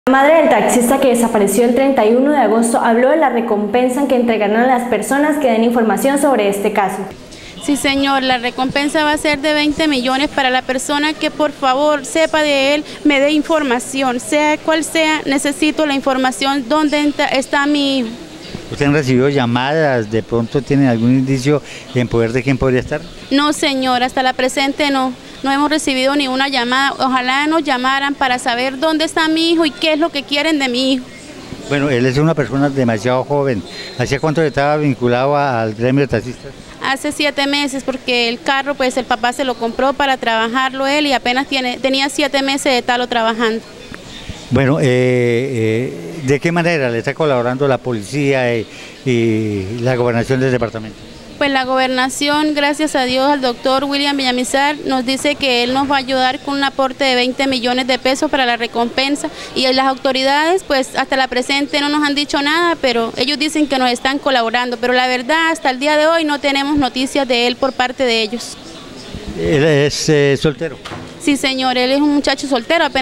La madre del taxista que desapareció el 31 de agosto habló de la recompensa que entregarán a las personas que den información sobre este caso. Sí, señor, la recompensa va a ser de 20 millones para la persona que por favor sepa de él, me dé información, sea cual sea, necesito la información dónde está mi hijo. ¿Usted han recibido llamadas? ¿De pronto tienen algún indicio en poder de quién podría estar? No, señor, hasta la presente no hemos recibido ni una llamada. Ojalá nos llamaran para saber dónde está mi hijo y qué es lo que quieren de mi hijo. Bueno, él es una persona demasiado joven. ¿Hacía cuánto estaba vinculado al gremio de taxistas? Hace 7 meses, porque el carro, pues el papá se lo compró para trabajarlo él y apenas tenía 7 meses de estarlo trabajando. Bueno, ¿de qué manera le está colaborando la policía y la gobernación del departamento? Pues la gobernación, gracias a Dios, al doctor William Villamizar nos dice que él nos va a ayudar con un aporte de 20 millones de pesos para la recompensa, y las autoridades pues hasta la presente no nos han dicho nada, pero ellos dicen que nos están colaborando, pero la verdad hasta el día de hoy no tenemos noticias de él por parte de ellos. ¿Él es soltero? Sí, señor, él es un muchacho soltero, apenas